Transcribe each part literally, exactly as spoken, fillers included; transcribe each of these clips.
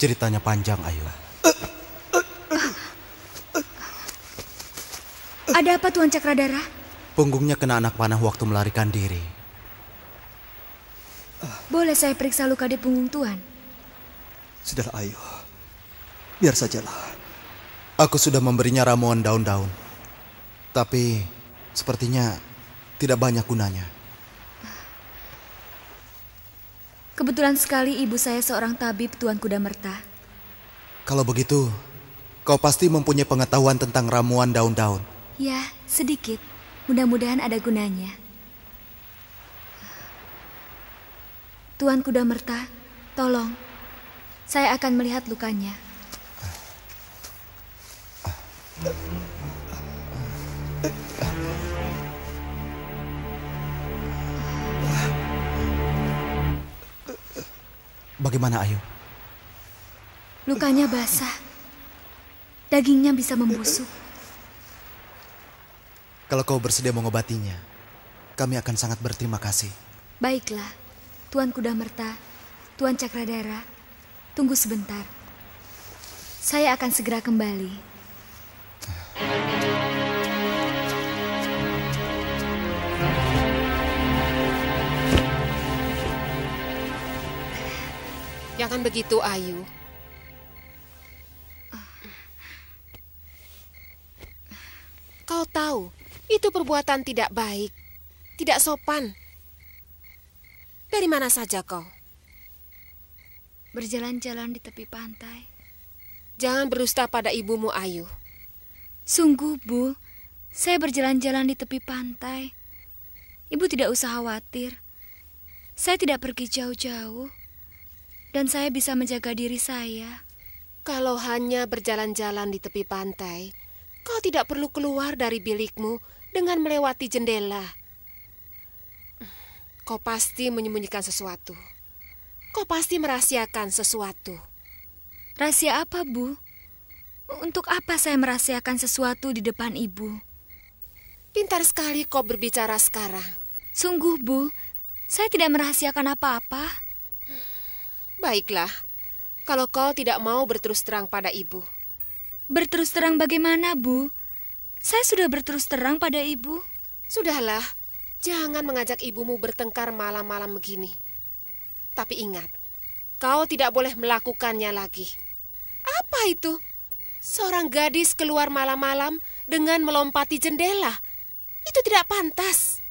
Ceritanya panjang, Ayu. Ada apa, Tuan Cakradara? Punggungnya kena anak panah waktu melarikan diri. Boleh saya periksa luka di punggung Tuan? Sudahlah, Ayu. Biar sajalah. Aku sudah memberinya ramuan daun-daun. Tapi sepertinya tidak banyak gunanya. Kebetulan sekali ibu saya seorang tabib, Tuan Kudamerta. Kalau begitu, kau pasti mempunyai pengetahuan tentang ramuan daun-daun. Ya, sedikit. Mudah-mudahan ada gunanya. Tuan Kudamerta, tolong. Saya akan melihat lukanya. Bagaimana, Ayu? Lukanya basah. Dagingnya bisa membusuk. Kalau kau bersedia mengobatinya, kami akan sangat berterima kasih. Baiklah, Tuan Kudamerta, Tuan Cakradara, tunggu sebentar. Saya akan segera kembali. Jangan begitu, Ayu. Kau tahu, itu perbuatan tidak baik, tidak sopan. Dari mana saja kau? Berjalan-jalan di tepi pantai. Jangan berdusta pada ibumu, Ayu. Sungguh, Bu, saya berjalan-jalan di tepi pantai. Ibu tidak usah khawatir. Saya tidak pergi jauh-jauh. Dan saya bisa menjaga diri saya. Kalau hanya berjalan-jalan di tepi pantai, kau tidak perlu keluar dari bilikmu dengan melewati jendela. Kau pasti menyembunyikan sesuatu. Kau pasti merahasiakan sesuatu. Rahasia apa, Bu? Untuk apa saya merahasiakan sesuatu di depan Ibu? Pintar sekali kau berbicara sekarang. Sungguh, Bu, saya tidak merahasiakan apa-apa. Baiklah, kalau kau tidak mau berterus terang pada ibu. Berterus terang bagaimana, Bu? Saya sudah berterus terang pada Ibu. Sudahlah, jangan mengajak ibumu bertengkar malam-malam begini. Tapi ingat, kau tidak boleh melakukannya lagi. Apa itu? Seorang gadis keluar malam-malam dengan melompati jendela. Itu tidak pantas.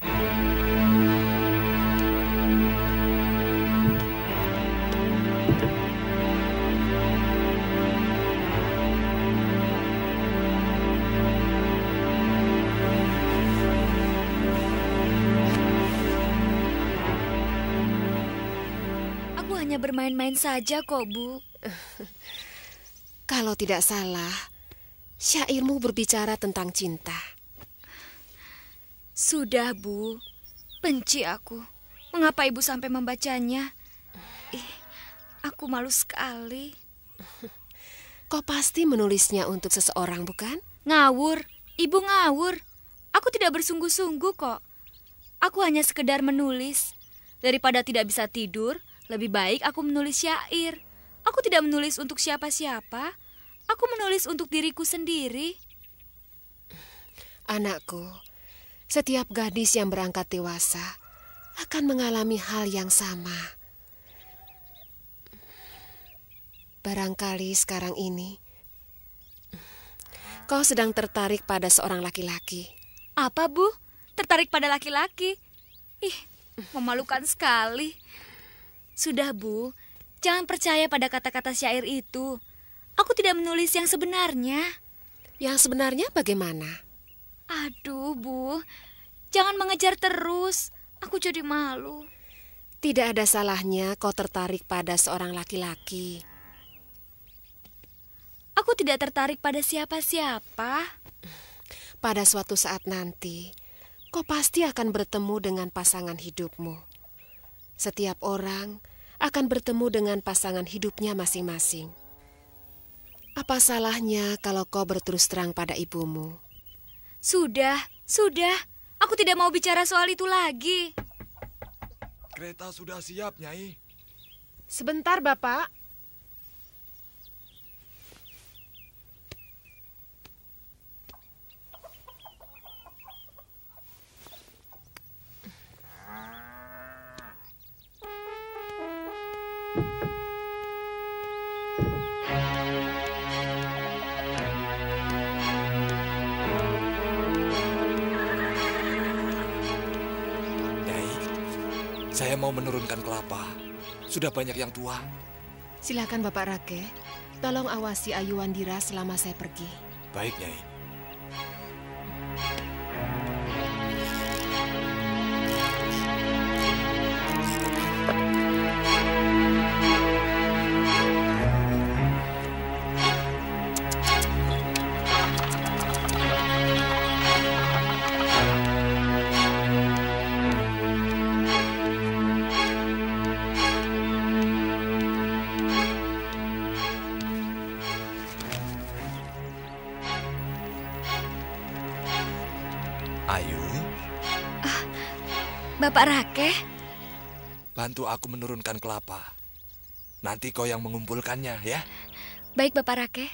Hanya bermain-main saja kok, Bu. Kalau tidak salah, syairmu berbicara tentang cinta. Sudah, Bu. Benci aku. Mengapa Ibu sampai membacanya? Ih, aku malu sekali. Kau pasti menulisnya untuk seseorang, bukan? Ngawur. Ibu ngawur. Aku tidak bersungguh-sungguh kok. Aku hanya sekedar menulis. Daripada tidak bisa tidur, lebih baik aku menulis syair. Aku tidak menulis untuk siapa-siapa. Aku menulis untuk diriku sendiri. Anakku, setiap gadis yang berangkat dewasa akan mengalami hal yang sama. Barangkali sekarang ini kau sedang tertarik pada seorang laki-laki. Apa, Bu? Tertarik pada laki-laki? Ih, memalukan sekali. Sudah, Bu, jangan percaya pada kata-kata syair itu. Aku tidak menulis yang sebenarnya. Yang sebenarnya bagaimana? Aduh, Bu, jangan mengejar terus. Aku jadi malu. Tidak ada salahnya kau tertarik pada seorang laki-laki. Aku tidak tertarik pada siapa-siapa. Pada suatu saat nanti, kau pasti akan bertemu dengan pasangan hidupmu. Setiap orang akan bertemu dengan pasangan hidupnya masing-masing. Apa salahnya kalau kau berterus terang pada ibumu? Sudah, sudah. Aku tidak mau bicara soal itu lagi. Kereta sudah siap, Nyai. Sebentar, Bapak. Saya mau menurunkan kelapa. Sudah banyak yang tua. Silakan Bapak Rake. Tolong awasi Ayu Wandira selama saya pergi. Baik, Nyai. Ayu, Bapak Rake, bantu aku menurunkan kelapa. Nanti kau yang mengumpulkannya, ya. baik Bapak Rake.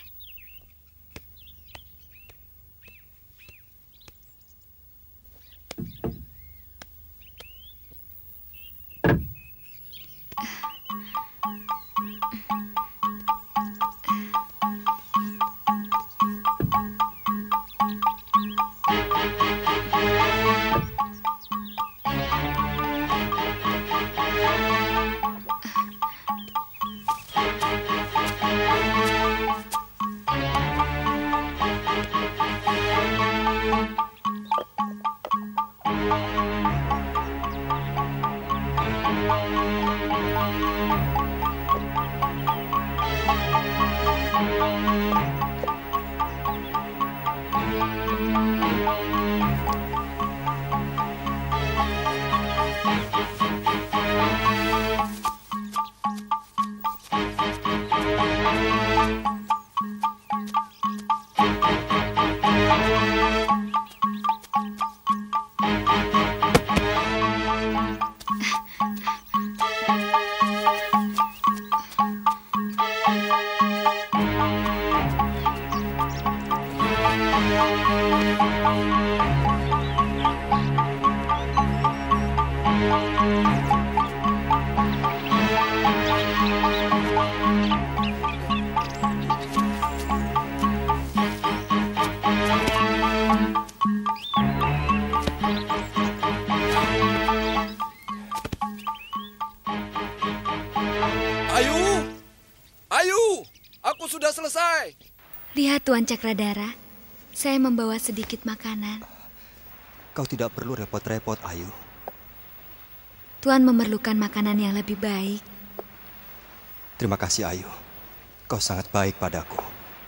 Ayu! Ayu! Aku sudah selesai. Lihat Tuan Cakradara, saya membawa sedikit makanan. Kau tidak perlu repot-repot, Ayu. Tuan memerlukan makanan yang lebih baik. Terima kasih, Ayu. Kau sangat baik padaku.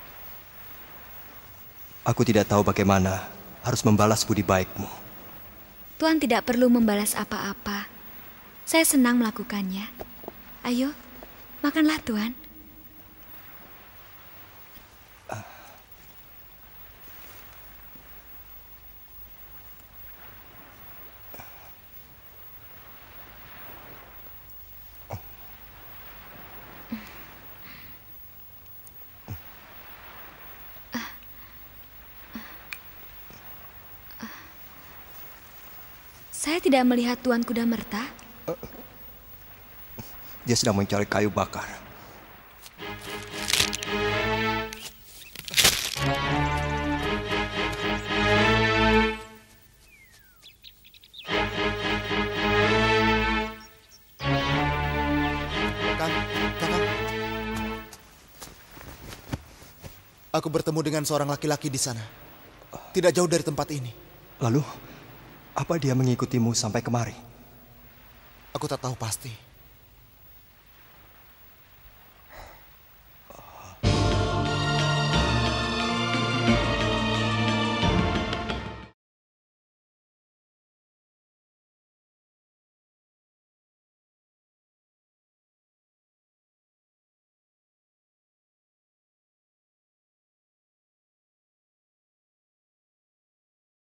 Aku tidak tahu bagaimana harus membalas budi baikmu. Tuan tidak perlu membalas apa-apa. Saya senang melakukannya. Ayo, makanlah Tuan. Saya tidak melihat Tuan Kuda Merta. Dia sedang mencari kayu bakar. Kang, Kakang. Aku bertemu dengan seorang laki-laki di sana. Tidak jauh dari tempat ini. Lalu, apa dia mengikutimu sampai kemari? Aku tak tahu pasti.